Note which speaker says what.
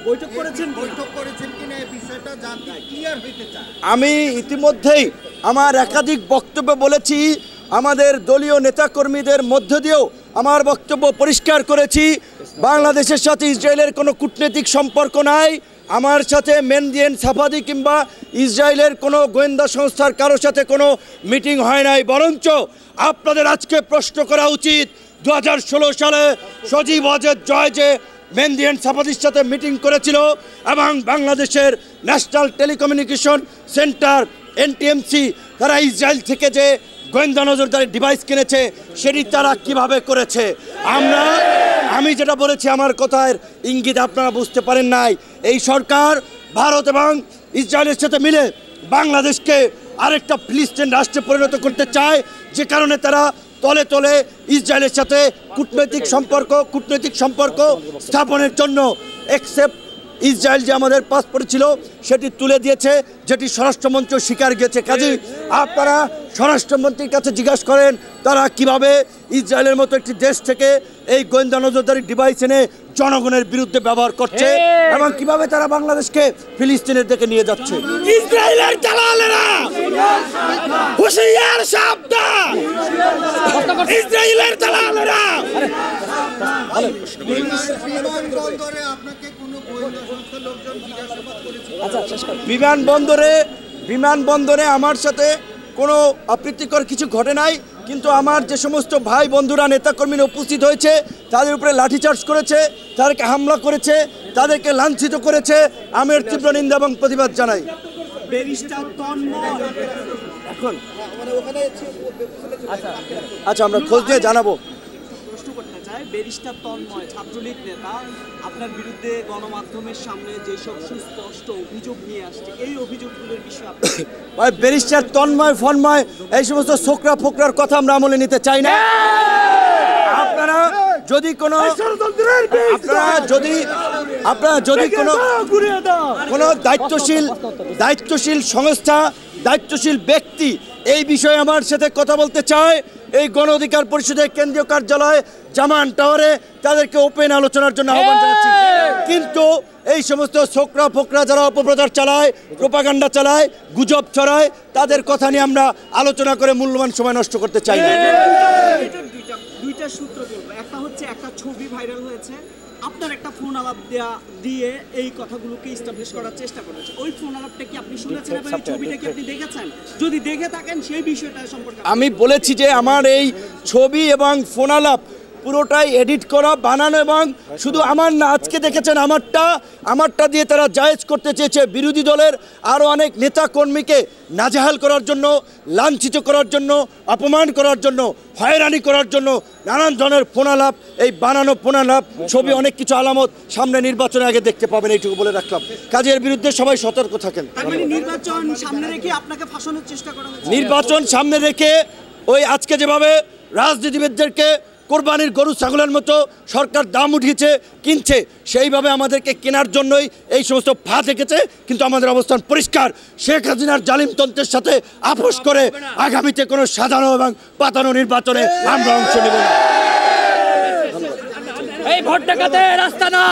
Speaker 1: আমি ইতিমধ্যেই আমার একাধিক বক্তব্য বলেছি, আমাদের দলীয় নেতাকর্মীদের মধ্য দিয়েও আমার বক্তব্য পরিষ্কার করেছি। বাংলাদেশের সাথে ইসরায়েলের কোনো কূটনৈতিক সম্পর্ক নাই। আমার সাথে মেনদিয়েন সাফাদি কিংবা ইসরায়েলের কোনো গোয়েন্দা সংস্থার কারোর সাথে কোনো মিটিং হয় নাই। বরঞ্চ আপনাদের আজকে প্রশ্ন করা উচিত 2016 সালে সজীব ওয়াজেদ জয় যে মেনদিয়েন সাফাদির সাথে মিটিং করেছিল এবং বাংলাদেশের ন্যাশনাল টেলিকমিউনিকেশন সেন্টার এনটিএমসি তারা ইসরায়েল থেকে যে গোয়েন্দা নজরদারি ডিভাইস কিনেছে সেটি তারা কিভাবে করেছে। আমি যেটা বলেছি আমার কথার ইঙ্গিত আপনারা বুঝতে পারেন নাই। এই সরকার ভারত এবং ইসরায়েলের সাথে মিলে বাংলাদেশকে আরেকটা ফিলিস্তিন রাষ্ট্রে পরিণত করতে চায়, যে কারণে তারা তলে তলে ইসরায়েলের সাথে কূটনৈতিক সম্পর্ক স্থাপনের জন্য এক্সেপ্ট ইসরায়েল যে আমাদের পাসপোর্ট ছিল সেটি তুলে দিয়েছে, যেটি স্বরাষ্ট্রমন্ত্রী স্বীকার গেছে। কাজেই আপনারা স্বরাষ্ট্রমন্ত্রীর কাছে জিজ্ঞাসা করেন তারা কিভাবে ইসরায়েলের মতো একটি দেশ থেকে এই গোয়েন্দা নজরদারি ডিভাইস এনে জনগণের বিরুদ্ধে ব্যবহার করছে এবং কিভাবে তারা বাংলাদেশকে ফিলিস্তিনের দিকে নিয়ে যাচ্ছে।
Speaker 2: ইসরায়েলের দালালেরা হুঁশিয়ার সাবধান, ইসরায়েলের দালালেরা।
Speaker 1: বিমানবন্দরে আমার সাথে কোনো অপ্রীতিকর কিছু ঘটে নাই, কিন্তু আমার যে সমস্ত ভাই বন্ধুরা নেতাকর্মীরা উপস্থিত হয়েছে তাদের উপরে লাঠিচার্জ করেছে, তাদেরকে হামলা করেছে, তাদেরকে লাঞ্ছিত করেছে, আমি এর তীব্র নিন্দা এবং প্রতিবাদ জানাই। আচ্ছা, আমরা খোঁজ দিয়ে জানাবো।
Speaker 3: ব্যারিস্টার তন্ময় ছাত্রলীগ নেতা আপনার বিরুদ্ধে গণমাধ্যমের সামনে যেসব সুস্পষ্ট অভিযোগ নিয়ে আসছে, এই অভিযোগগুলোর বিষয়ে
Speaker 1: ভাই ব্যারিস্টার তন্ময় ফন্ময় এই সমস্ত ছোকরা ফোকরার কথা আমরা আমলে নিতে চাই না। আপনারা যদি কোনো দায়িত্বশীল সংস্থা, দায়িত্বশীল ব্যক্তি এই বিষয়ে আমার সাথে কথা বলতে চায়, এই গণ অধিকার পরিষদের কেন্দ্রীয় কার্যালয় জামান টাওয়ারে তাদেরকে ওপেন আলোচনার জন্য আহ্বান জানাচ্ছি। কিন্তু এই সমস্ত ছোকরা ফোকরা যারা অপপ্রচার চালায়, প্রোপাগান্ডা চালায়, গুজব ছড়ায়, তাদের কথা নিয়ে আমরা আলোচনা করে মূল্যবান সময় নষ্ট করতে চাই না।
Speaker 3: দুইটা সূত্র বলবো, একটা হচ্ছে একটা ছবি ভাইরাল হয়েছে, আপনার একটা ফোন আলাপ দিয়ে এই কথাগুলোকে এস্টাবলিশ করার চেষ্টা করেছে। ওই ফোন আলাপটা কি আপনি শুনেছেন এবং এই ছবিটা কি আপনি দেখেছেন? যদি দেখে থাকেন সেই বিষয়টা সম্পর্কে
Speaker 1: আমি বলেছি যে আমার এই ছবি এবং ফোন আলাপ পুরোটাই এডিট করা, বানানো, এবং শুধু আমার না, আজকে দেখেছেন আমারটা দিয়ে তারা জায়েজ করতে চেয়েছে বিরোধী দলের আরও অনেক নেতা কর্মীকে নাজেহাল করার জন্য, লাঞ্ছিত করার জন্য, অপমান করার জন্য, হয়রানি করার জন্য নানান ধরনের ফোন আলাপ, এই বানানো ফোন আলাপ ছবি অনেক কিছু আলামত সামনে নির্বাচনের আগে দেখতে পাবেন, এইটুকু বলে রাখলাম। কাজের বিরুদ্ধে সবাই সতর্ক থাকেন।
Speaker 3: নির্বাচন সামনে রেখে আপনাকে ফাঁসানোর চেষ্টা করা হচ্ছে।
Speaker 1: নির্বাচন সামনে রেখে ওই আজকে যেভাবে রাজনীতিবিদদেরকে কোরবানির গরু ছাগলের মতো সরকার দাম উঠিয়েছে, কিনছে, সেইভাবে আমাদেরকে কেনার জন্যই এই সমস্ত ফাঁদ রেখেছে। কিন্তু আমাদের অবস্থান পরিষ্কার, শেখ হাসিনার জালিমতন্ত্রের সাথে আপোষ করে আগামীতে কোনো সাজানো এবং পাতানো নির্বাচনে আমরা অংশ নেব না।
Speaker 2: এই ভোট ডাকাতের রাস্তা না।